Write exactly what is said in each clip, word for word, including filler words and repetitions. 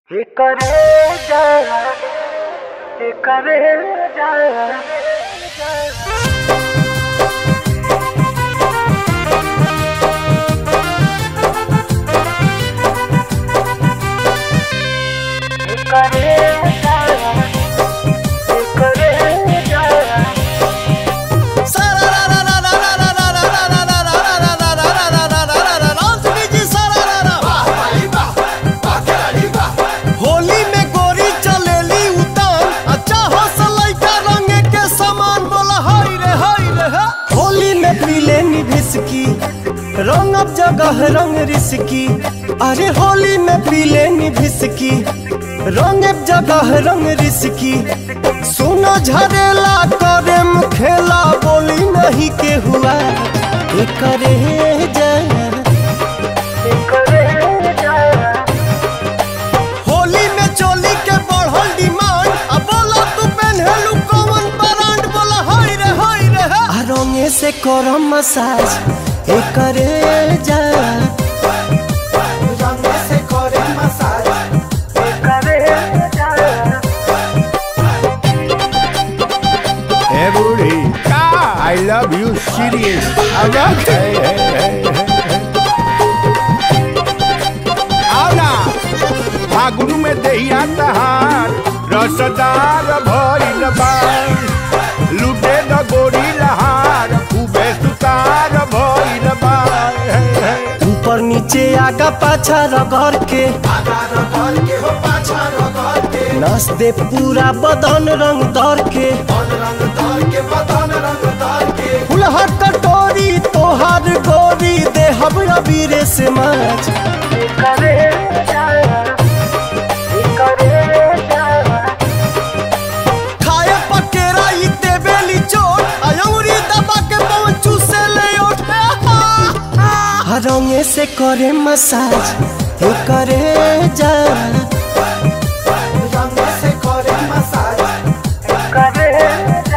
करे जा करे जा करे जा करे जा रंग अब जगह रंग रिसकी, अरे होली में पी लेनी भिसकी। रंग अब जगह रंग रिसकी, सुनो झरेला करे मुखेला बोली नहीं के हुआ करे जा करे जा होली में चोली के बढ़ल डिमांड। अब बोला तू पहनलू कौन ब्रांड, बोला हाय रे हाय रे हा। रंगे से करो मसाज ए करे जा, रंगे से करे मसाज ए करे जा। Hey booty, I love you serious. I love hey hey hey आओ ना फागुन में दहिया तहार रसदार भइल बा, लुटे द गोरी लहार खूबे सुतार भइल बा। ऊपर नीचे आगा पाछा रगड़ के आगा रगड़ के हो पाछा रगड़ के नस दे पूरा बदन रंग दर के बदन रंग दर के बदन रंग दर के फुलहर कटोरी तोहार गोरी दे हमरा बीरे से माच करे जा करे जा खाए पकेरा ई देबेली चोट अयौरी दबा के पहुंचू से ले उठ। रंगे से करे मसाज ए करे जा, रंगे से करे मसाज ए करे जा।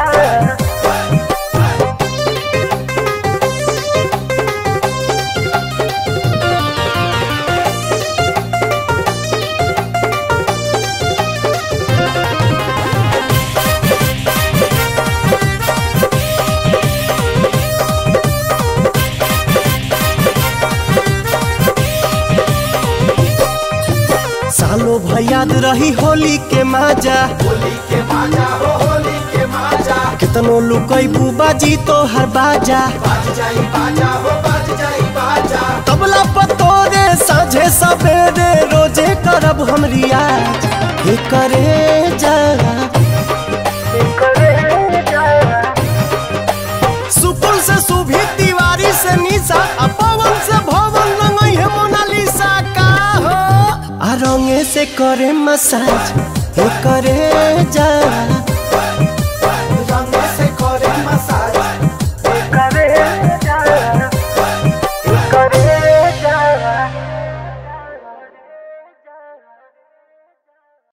सालो भयाद रही होली के माजा, होली के माजा हो होली के माजा कितनो लुकई बुबाजी तो हर बाजा। बाज जाई बाजा हो बाज जाई बाजा तबला पतोरे साझे सवेरे रोजे करब हम रियाज ए करे जा, करे जा सुपुल से सुभी तिवारी से निशा आ पवन से भवन रंगई है मोनालिसा का हो। आ रंगे से करे मसाज ए करे जा।